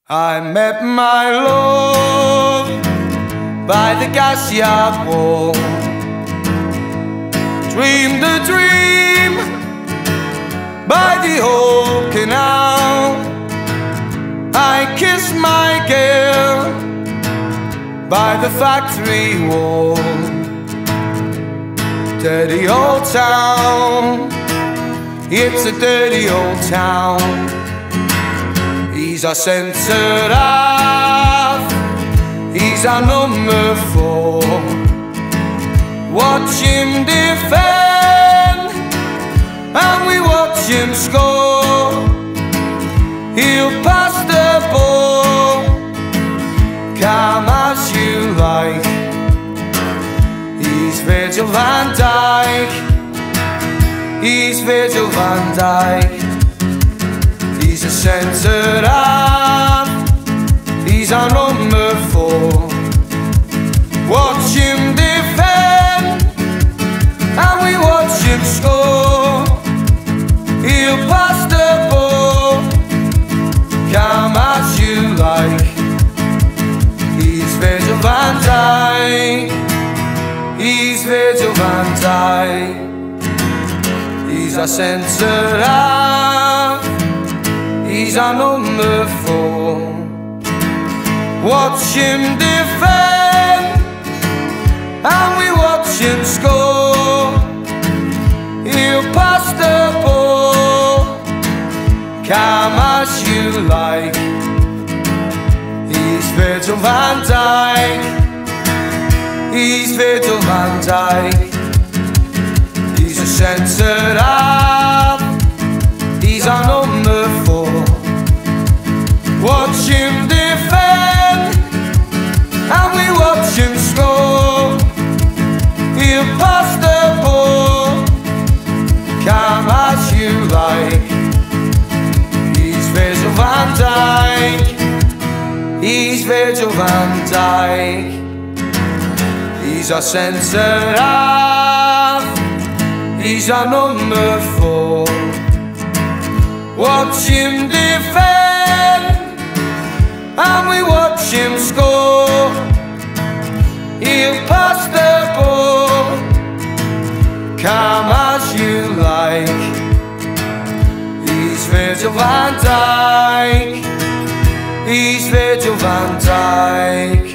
I met my love by the gas yard wall, dreamed a dream by the old canal. I kissed my girl by the factory wall. Dirty old town, it's a dirty old town. He's our centre half, he's our number 4. Watch him defend, and we watch him score. He'll pass the ball, calm as you like. He's Virgil van Dijk, he's Virgil van Dijk. He's a centre half, he's our number 4. Watch him defend, and we watch him score. He'll pass the ball, calm as you like. He's Virgil van Dijk, he's Virgil van Dijk. He's our centre half, he's our number 4. Watch him defend, and we watch him score. He'll pass the ball, calm as you like. He's Virgil van Dijk, he's Virgil van Dijk. He's a centre half, he's our number 4. Watch him defend, and we watch him score. He'll pass the ball, calm as you like. He's Virgil van Dijk, he's Virgil van Dijk. He's our centre half, he's our number 4. Watch him defend, and we watch him score. He'll pass the ball, calm as you like. He's Virgil van Dijk, he's Virgil van Dijk.